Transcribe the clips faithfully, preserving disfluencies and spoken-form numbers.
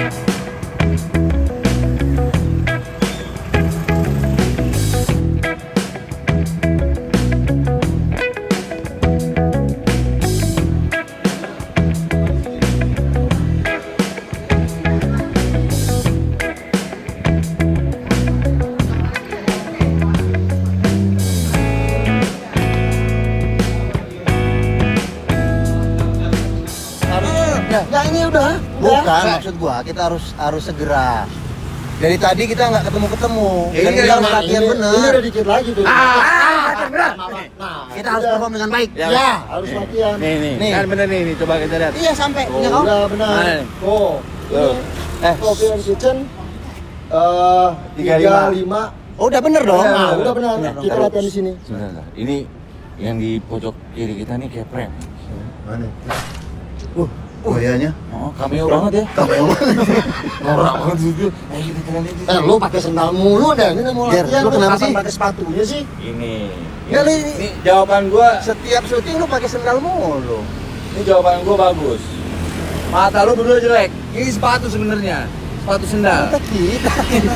Ya ini udah. Bukan, maksud gua kita harus harus segera. Dari tadi kita nggak ketemu-ketemu. Dan kita harus latihan bener. Ini udah dikit lagi tuh. Ah, bener. Kita harus perform dengan baik. Ya, harus latihan. Nih, nih. Nih. Kan bener nih, nih. Coba kita lihat. Iya sampai punya kau. Udah benar. Oh, Tuh. eh, Coffee and Kitchen eh tiga tiga lima. lima. Oh, udah bener dong. Nah, udah benar. Benar. Kita latihan di sini. Sebentar. Ini yang di pojok kiri kita nih kayak prank. Mana? Uh, gayanya. Oh, cameo banget ya. Cameo. Norak banget gitu. Eh, kita jalan aja. Eh, lu pakai sendal mulu deh. Ini mau Ger, latihan. lu kenapa kapan sih? pakai sepatunya sih? Ini. Ya, Ini, li- ini jawaban gua, Setiap syuting lu pakai sendal mulu. ini jawaban gua bagus. Mata lu berdua jelek. Ini sepatu sebenarnya. Sepatu sendal. Kita kita.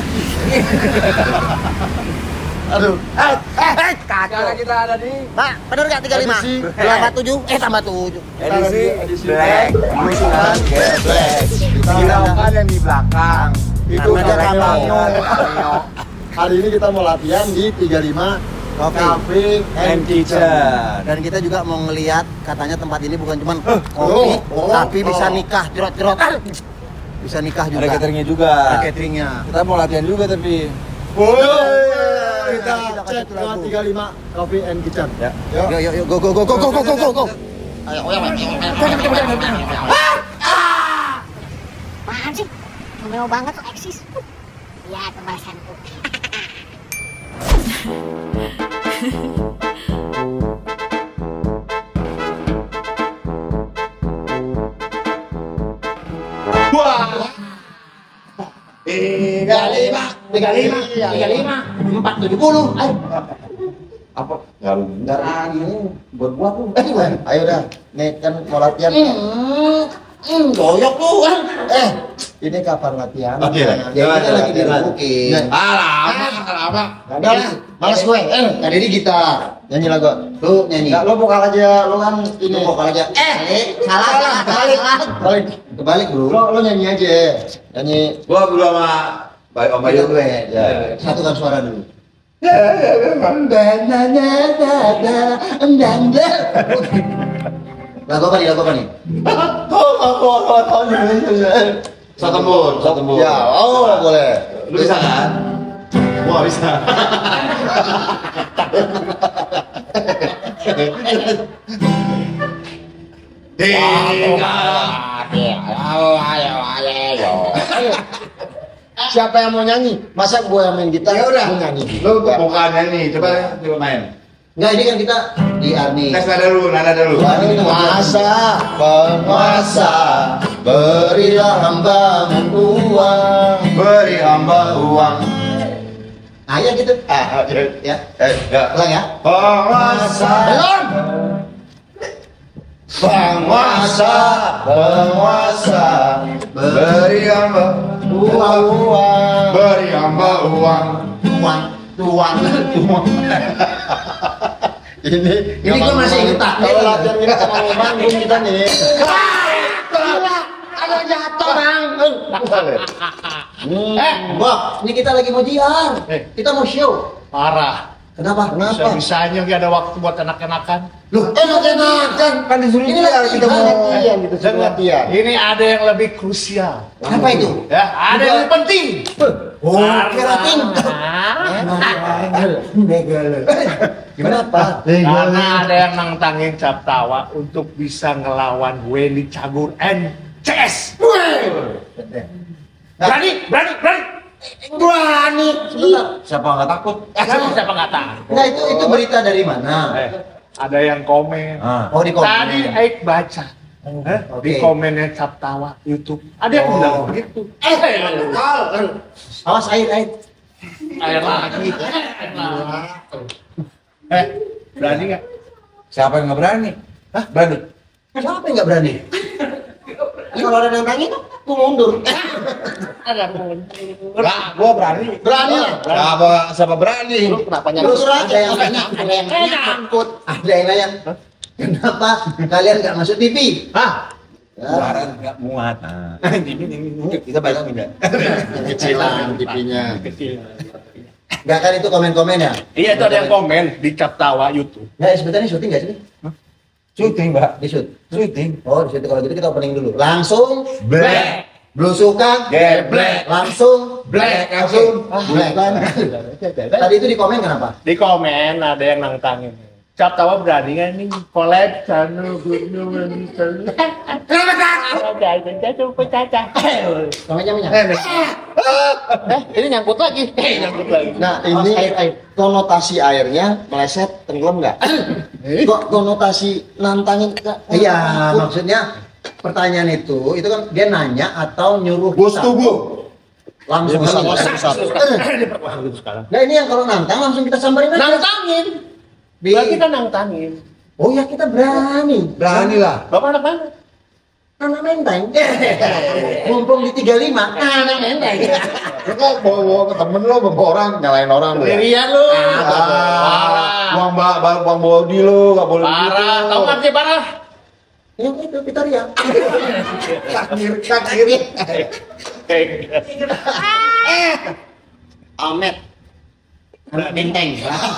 Aduh. Eh, eh, eh, Karena kacau. kita ada di Pak, bener nggak tiga lima? Edisi Tambah tujuh, eh tambah tujuh. edisi Edisi Black, bukan Black. Dilakukan yang di belakang. Itu Karena dia cameo. cameo. Hari ini kita mau latihan di tiga lima Oke. Cafe And kitchen. Dan kita juga mau ngelihat katanya tempat ini bukan cuma oh, kopi, oh, tapi oh. bisa nikah, jerot-jerot. Bisa nikah juga. Ada cateringnya juga. Ada cateringnya. Kita mau latihan juga tapi. Kita Kita kasih cek satu ke lagu. tiga lima Coffee and Kitchen. Ya. Yuk. Yuk, yuk, yuk, go, go, go, go, go, go, go, go, go. Ayo, ayo, ayo. Apaan sih? Cameo banget tuh eksis. Ya, kebalasanku. Tiga lima, tiga lima, tiga lima, empat tujuh puluh. Ayo. Apa? Nggak lagi nih. Buat gua tuh. Ayo dah. Nih kan mau latihan. Hmm, doyok tuh kan. Eh, ini kapan latihan? Oke, Ya, kita lagi di Ruki. Lama, lama. Udah lah, males gue. Eh, tadi di gitar. Nyanyi lagu. Lu nyanyi. Enggak, lu vokal aja. Lu kan ini. Lu vokal aja. Eh, salah, salah, kebalik. Kebalik. Kebalik, Bro. Lu lu nyanyi aja. Nyanyi. Gua berdua sama Baik Om Bayu. Bayu gue. Ya. Satukan suara dulu. Lagu apa nih? Lagu apa nih? Satu tembur, satu tembur. Ya, oh boleh. Lu bisa kan? Wah, bisa. Siapa yang mau nyanyi? Masa gue yang main gitar? Ya udah. Lu nyanyi. Lu bukan nyanyi, coba coba main. Enggak, ini kan kita di Arni. Tes nada dulu, nada dulu. Penguasa, penguasa, berilah hambamu uang. Beri hamba uang. Nah, ya gitu. Ah, oke. Ya. Eh, enggak. Ulang ya. Penguasa. Belum. Penguasa, penguasa, beri hamba Uang, uang. beri hamba uang. Tuan, tuan, tuan. Ini, ini gue masih inget tak. Kalau latihan kita sama mau manggung kita nih. Gila, ada jatuh bang. Eh, Bob, ini kita lagi mau jiar. Kita mau show. Parah. Kenapa? Kenapa? Bisa-bisanya nggak ada waktu buat enak-enakan. Loh, enak-enakan. Kan disuruh Ini jiar, lagi kita mau- latihan, kita suruh latihan. Ini ada yang lebih krusial. Apa itu? Ya, ada yang lebih penting. Oh, keratin. Kenapa? Karena ada yang nantangin Cap Tawa untuk bisa ngelawan Wendy Cagur and C S. Berani, berani, berani. Berani. Sebentar. Siapa nggak takut? Siapa siapa nggak tahu? Nah, itu itu berita dari mana? Eh, ada yang komen. Ah. Oh, di komen. Tadi Aik baca. Eh, Di Oke. komennya Cap Tawa YouTube. Ada yang Oh. bilang begitu. Eh, awas air air. Air lagi. Eh, berani nggak? Siapa yang nggak berani? Hah? Berani. Siapa yang nggak berani? Kalau ada yang nantangin, Gua mundur. Ada mundur. Enggak, gua berani. Berani lah. Siapa siapa berani? Lu kenapa Terus nyangkut? terang ada yang nanya, ada yang nanya, Nyangkut. ada yang nanya. Kenapa kalian nggak masuk T V? Hah? Suara enggak muat. Nah, ini ini kita bayangin enggak? Kecilan T V-nya. Kecil. Nggak kan itu komen-komen ya? Iya itu ada yang komen di Cap Tawa YouTube. Nggak, sebenarnya syuting nggak sih? Syuting, Mbak. Di shoot. Syuting. Oh, di syuting kalau gitu kita opening dulu. Langsung Black. belusukan, Geblek. langsung Black langsung langsung. black. Tadi itu di komen kenapa? Di komen ada yang nantangin. Cap Tawa berani nggak nih collab channel gunung channel. Kenapa tak? Ada coba caca. Komennya punya. Eh ini nyangkut lagi. Eh nyangkut lagi. Nah, ini air air. konotasi airnya meleset tenggelam nggak? Kok konotasi nantangin? Iya, maksudnya pertanyaan itu, itu kan dia nanya atau nyuruh Bos kita? tubuh. Langsung Dia kami besar, besar. Dia perkuasa gitu sekarang. Nah ini yang kalau nantang langsung kita samperin aja. Nantangin. Di- Berarti kan nantangin. Oh ya kita berani. Berani lah. Bapak anak mana? Anak menteng. Mumpung di tiga puluh lima. Anak menteng. Lu kok bawa ke temen lo, bawa orang, nyalain orang lu ya? Sendirian lu. Ah, Parah. buang mbak, buang body lu, gak boleh Parah. Tahu nggak sih parah? Yang itu Vitoria. Kakir, kakir. Amet. Anak menteng.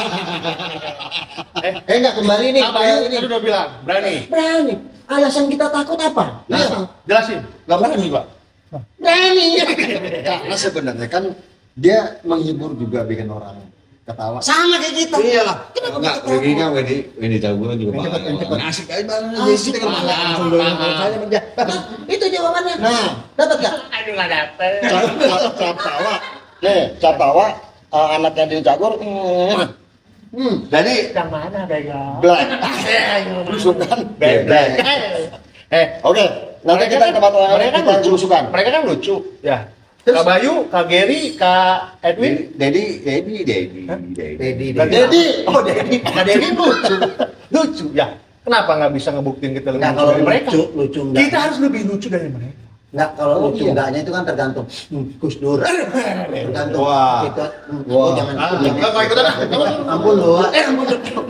Eh enggak kembali nih. Apa kayak ini? ini. Tadi udah bilang berani. Berani. Alasan kita takut apa? Nah, jelasin. Gak berani, Pak. Berani. Karena sebenarnya kan dia menghibur juga bikin orang ketawa. Sama kayak kita. Iyalah. Enggak, Wedi kan Wedi, Wedi Cagur juga Yang cepat, yang cepat. Pak. Asik aja banget. Asik. Kita kan langsung dorong perut saya kerja. Nah, itu jawabannya. Nah, dapat gak? Aduh nggak dapet. Cap tawa. Nih, cap tawa uh, anaknya di Cagur. Hmm. Hmm. Jadi Yang mana Bega? Black. Belusukan. Black. Eh, Oke, nanti mereka kita kan- ke tempat lain mereka kan kita lucu. belusukan. Mereka kan lucu. Ya. Kak Bayu, Kak Gary, Kak Edwin. Dedi, Dedi, Dedi, Dedi. Dedi, Kak Dedi. Dedi. Oh Dedi. Kak Dedi lucu. Lucu. Ya. Kenapa nggak bisa ngebuktiin kita lebih Nggak, lucu kalau dari mereka? lucu, lucu enggak. Kita harus lebih lucu dari mereka. Enggak, kalau Oh, lucu iya. enggaknya itu kan tergantung hmm, Gus Dur. Tergantung. Wah. Kita, hmm, Wah. oh, jangan. Ah, jangan. nggak, nggak ikutan ah. Ampun lu. Eh, ampun.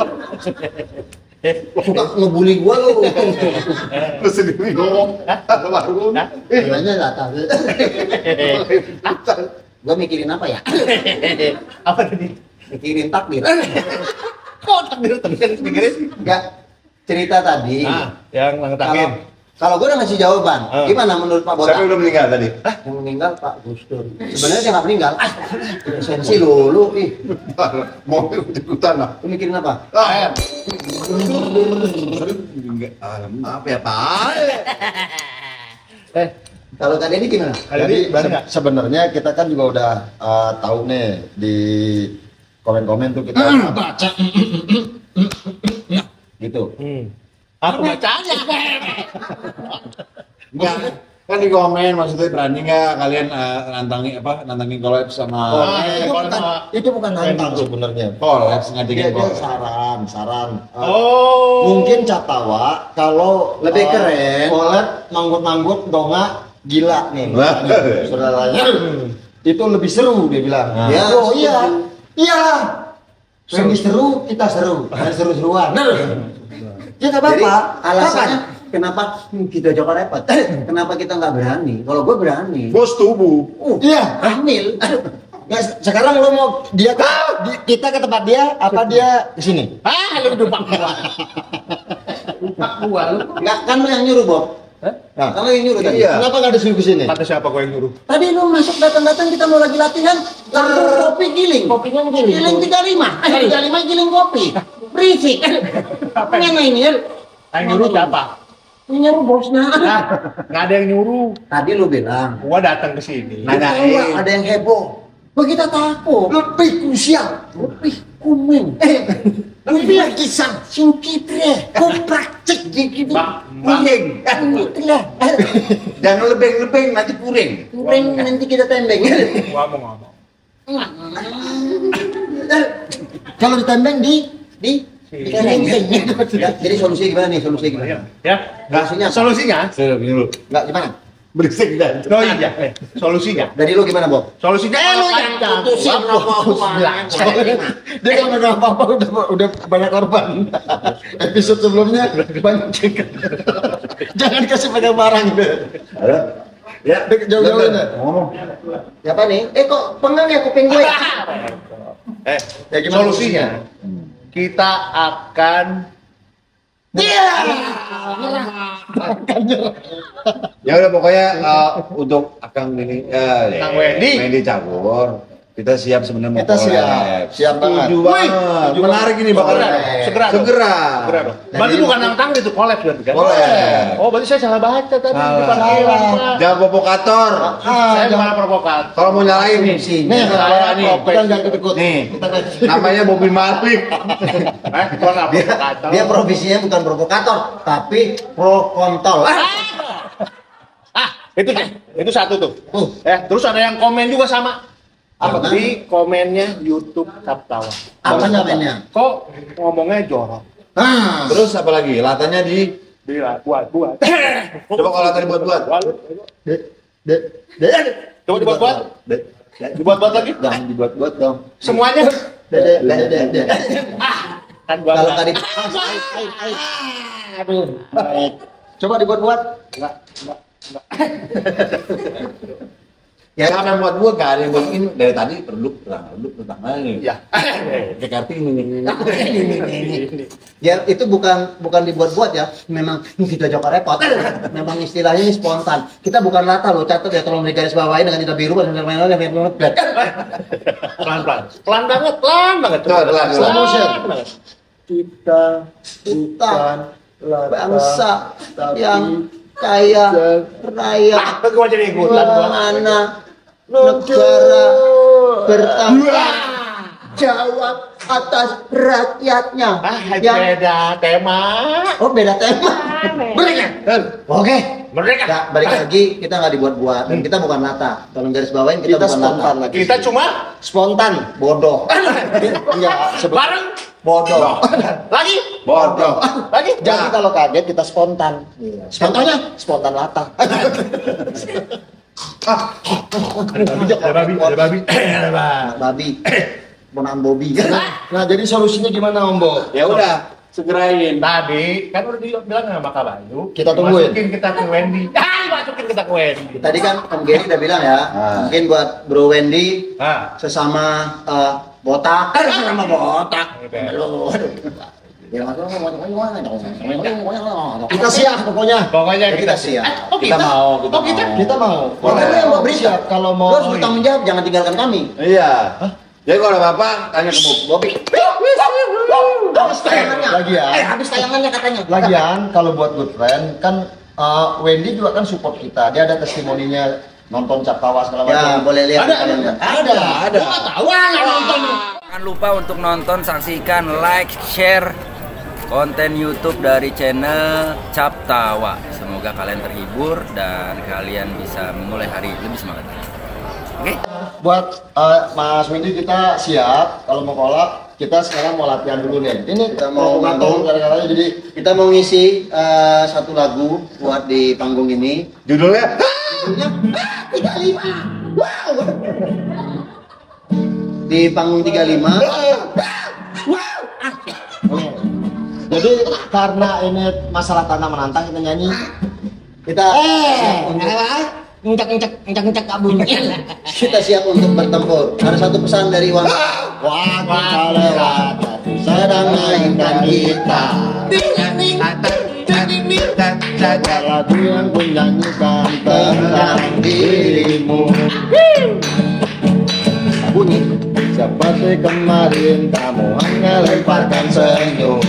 Suka ngebully gua lu. Lu sendiri ngomong. Baru. Hah? Bilangnya enggak tahu. Gua mikirin apa ya? Apa tadi? Mikirin takdir. Kok takdir takdir pikirin? Enggak. Cerita tadi. Ah, yang Kalau nangtangin. kalau gua udah ngasih jawaban, Ah. gimana menurut Pak Siapa yang Botak? belum meninggal tadi? Yang meninggal Pak Gus Dur. Sebenarnya dia nggak meninggal. Ah, sensi lu, lu ih. Mau ikutan lah. Lu mikirin apa? Ah, enggak. Apa ya, Pak? Eh, kalau tadi ini gimana? Jadi berani se- nggak? sebenarnya kita kan juga udah uh, tahu nih di komen-komen tuh kita baca gitu. Hmm. Apa bacanya? Enggak. Kan di komen maksudnya berani nggak kalian eh, nantangin apa nantangin collab sama Oh, Ah, itu kalau bukan sama- itu bukan nantang sebenarnya. collab Dia, ngajakin dia collab. saran, saran. Uh, Oh. Mungkin Cap Tawa kalau Lebih uh, keren. collab manggut-manggut dongak gila nih. Wah. Saudaranya. Itu lebih seru dia bilang. Nah. Ya, Oh iya. Iya. Seru. Lebih seru, kita seru. Dan seru-seruan. Ya nggak Jadi apa-apa. alasannya kenapa hmm, kita Joko repot? Kenapa kita nggak berani? Kalau gue berani. Bos tubuh. Uh, Iya. hamil. Nggak, sekarang lo mau dia ke, di- kita ke tempat dia apa dia ke sini? Ah, lu dumpak gua. Dumpak gua lu. Nggak kan lo yang nyuruh Bob? Nah, Kan lo yang nyuruh tadi. Iya. kenapa nggak disuruh ke sini? Kata siapa gua yang nyuruh? Tadi lo masuk datang-datang kita mau lagi latihan, langsung kopi giling. Kopinya giling. Giling tiga puluh lima. Eh, tiga puluh lima giling kopi. Berisik. Apa yang ini? Yang nyuruh siapa? Ini nyuruh bosnya. Nah, nggak ada yang nyuruh. Tadi lo bilang. Gua datang ke sini. Nanyain. Ada yang heboh. Begitu takut. Lebih krusial. Lebih kuning. Eh, lebih kisah singkitre. Koprak cek gitu. Bang, Puring. Itulah. Jangan lebeng-lebeng nanti puring. Kurang nanti kita tembeng. Gua mau ngomong. Kalau ditembeng di Di di kereng. Jadi solusi gimana nih? Solusi gimana? Ya, nggak Solusinya apa? solusinya. Saya dulu. Enggak gimana? Berisik dan. Oh iya, eh, solusinya. Dari lu gimana, Bob? Solusinya eh lu yang putusin rokok Dia kalau nggak apa-apa udah udah banyak korban. Episode sebelumnya banyak cekak. Jangan kasih pegang barang deh. Ada? Ya, Jauh-jauhin deh. ngomong. Siapa nih? Eh kok pengang ya kuping gue? Eh, Ya, gimana solusinya? Kita akan Ya udah pokoknya uh, untuk Akang ini uh, Kang Wendy. Wendy Cagur, kita siap sebenarnya mau Kita siap. collab. Siap banget. Setuju banget. Menarik ini bakal Segera dong. Segera dong. Segera. Segera dong. Berarti bukan nantang itu collab berarti kan? Collab. Oh, berarti saya salah baca tadi di Salah. parkiran, Pak. Jangan provokator. Saya malah provokator. Kalau mau nyalain nih, Nih, saya nih. kita jangan ikut. Nih, Kita nggak- namanya Bobby Malik. Eh, kalau nggak Dia, provokator. dia profesinya bukan provokator, tapi pro kontol. Ah, itu deh. Itu satu tuh. Eh, terus ada yang komen juga sama. Apa Di komennya YouTube Captawa. Apa namanya? Kok ngomongnya jorok? Ah, Terus apa lagi? Latanya di Bila buat buat. coba kalau latanya buat-buat. Dek, dek, dek. Coba dibuat buat. Dek, Dibuat buat lagi. jangan dibuat-buat dong. Semuanya. Dek, dek, dek, dek, dek. Kan buat. kalau tadi Aduh. Baik. Coba dibuat-buat. ya Siapa yang buat buat gak ada yang buat ini dari tadi redup terang redup tentang ini. Ya. Kayak kartu ini nih. ya itu bukan bukan dibuat-buat ya. Memang kita joka repot. Memang istilahnya ini spontan. Kita bukan lata loh, catat ya, tolong digaris bawahi dengan tinta biru dan merah merah merah. Pelan-pelan. Pelan banget, pelan banget. Pelan, pelan, Slow pelan. motion. Kita Bukan lata, bangsa tapi- yang kaya raya Ah, gua jadi ikutan gua. mana negara bertanggung jawab atas rakyatnya. Ah, yang beda tema. oh beda tema. Merdeka. Oke. Merdeka. Ya, balik lagi kita nggak dibuat-buat dan kita bukan lata. Tolong garis bawain kita, Kita bukan spontan lata. lagi. Kita cuma Spontan, bodoh. Enggak, sebetulnya. bareng Bodoh. lagi. Bodoh. Lagi. Jadi kalau kaget kita spontan. Contohnya Spontan lata. Ada babi, ada babi. Ada babi. babi. Ponaan Bobby. Nah, jadi solusinya gimana, Om Bo? Ya udah, segerain. Tadi kan udah dibilang sama Kak Bayu. Kita tungguin. Masukin kita ke Wendy. Ah, masukin kita ke Wendy. Tadi kan Om Gary udah bilang ya, mungkin buat Bro Wendy Ah. sesama eh, botak. Eh, sesama botak. Aduh. Kita siap pokoknya. Pokoknya Ya, kita kita siap. Oh, Kita mau, kita Oh, kita. mau. Kita mau. Makanya lu yang mau berita. Siap kalau Lu mau. harus bertanggung jawab, jangan tinggalkan kami. Iya. Jadi kalau ada apa-apa tanya ke Bobby. Habis tayangannya. Lagian. Eh, habis tayangannya katanya. Lagian kalau buat good friend kan uh, Wendy juga kan support kita. Dia ada testimoninya nonton Captawa segala Ya, macam. boleh lihat. Ada, kalian. ada, ada. Ada. Jangan lupa untuk nonton, saksikan, like, share konten YouTube dari channel Captawa. Semoga kalian terhibur dan kalian bisa memulai hari lebih semangat. Oke? Buat uh, Mas Wendy kita siap kalau mau kolab. Kita sekarang mau latihan dulu nih. Ini Kita mau provokator manggung. gara-garanya jadi Kita mau ngisi eh, satu lagu buat di panggung ini. Judulnya tiga puluh lima. Wow. Di panggung tiga puluh lima. jadi karena ini masalah tanah menantang kita nyanyi. Kita siap untuk Encak encak encak encak kabun. kita siap untuk bertempur. Ada satu pesan dari Wan. Waktu lewat sedang mainkan kita. Lagu yang ku nyanyikan tentang dirimu. Bunyi. Seperti kemarin kamu hanya lemparkan senyum.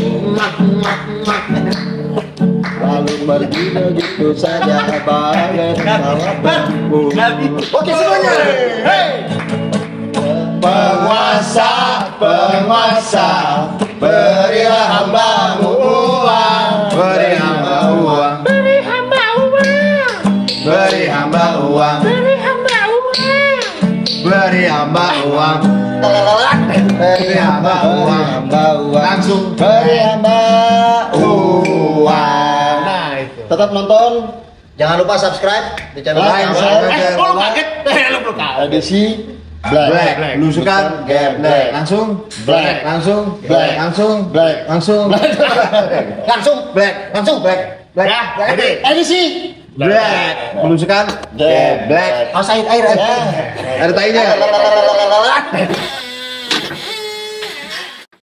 Lalu pergi begitu saja bagai pesawat tempur. Oke semuanya. Penguasa, penguasa, berilah hambamu uang. beri hamba uang, Beri hamba uang. beri hamba uang, Beri hamba uang. beri hamba uang, beri hamba uang, hamba uang. langsung Beri hamba uang. Nah, itu. Tetap nonton Jangan lupa subscribe di channel Like, Caktawa. share. Eh, kok lu kaget? Eh, lu belum kaget. Edisi Black. Black, belusukan, Black. black, langsung, Black. langsung, Black. langsung, Black. langsung, Langsung, black, langsung. black, black, Ya, jadi Edisi black, belusukan, Black. black, Awas air, air, air. ada tainya.